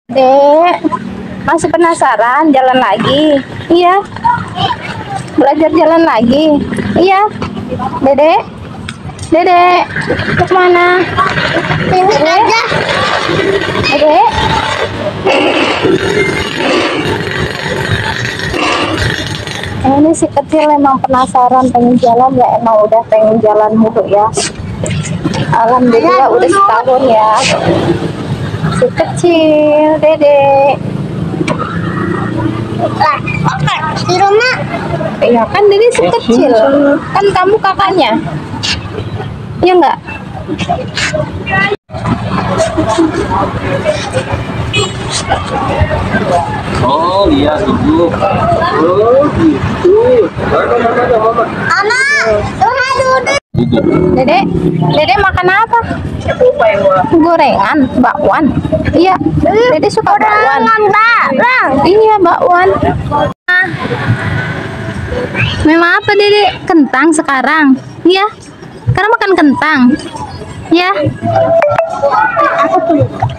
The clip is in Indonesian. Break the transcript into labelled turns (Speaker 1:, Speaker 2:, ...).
Speaker 1: Dek, masih penasaran jalan lagi? Iya. Belajar jalan lagi? Iya. Dedek, Dedek, mau kemana? Dedek, Dedek. Ini si kecil emang penasaran pengen jalan ya, emang udah pengen jalan mulu ya. Alhamdulillah udah setahun ya. Si kecil, Dedek.
Speaker 2: Di rumah.
Speaker 1: Iya kan Dedek si kecil. Kan kamu kakaknya. Iya enggak?
Speaker 3: Oh iya gitu. Oh gitu.
Speaker 2: Anak, duduk.
Speaker 1: Dedek, Dedek makan apa? Gorengan, bakwan. Iya, Dedek suka bakwan. Iya, bakwan. Memang apa Dedek? Kentang sekarang. Iya. Sekarang makan kentang. Ya.
Speaker 2: Aku tuh.